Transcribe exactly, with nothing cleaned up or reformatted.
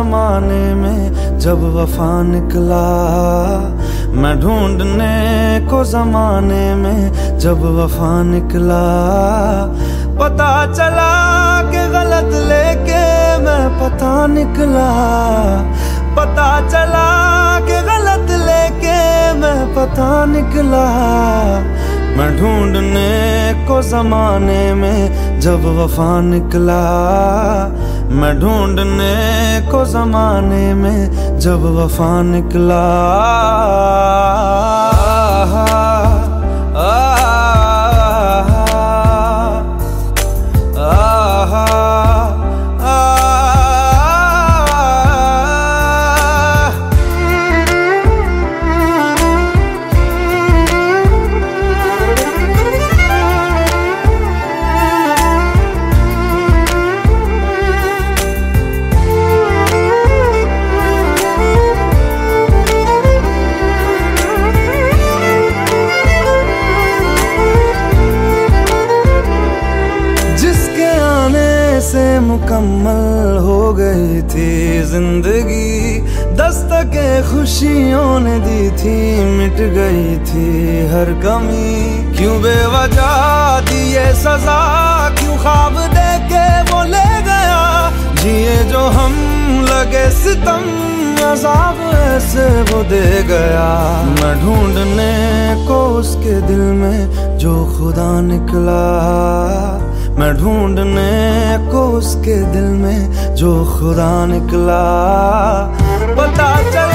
जमाने में जब वफा निकला, मैं ढूंढने को जमाने में जब वफा निकला। पता चला कि गलत लेके मैं पता निकला, पता चला कि गलत लेके मैं पता निकला। मैं ढूंढने को जमाने में जब वफा निकला, मैं ढूंढने को जमाने में जब वफा निकला। से मुकम्मल हो गई थी जिंदगी, दस्तके खुशियों ने दी थी, मिट गई थी हर कमी। क्यों बेवजह दी ये सजा, क्यों ख्वाब देके वो ले गया, जिए जो हम लगे सितम, अज़ाब ऐसे वो दे गया। मैं ढूंढने को उसके दिल में जो खुदा निकला, मैं ढूंढने को उसके दिल में जो खुदा निकला। पता चला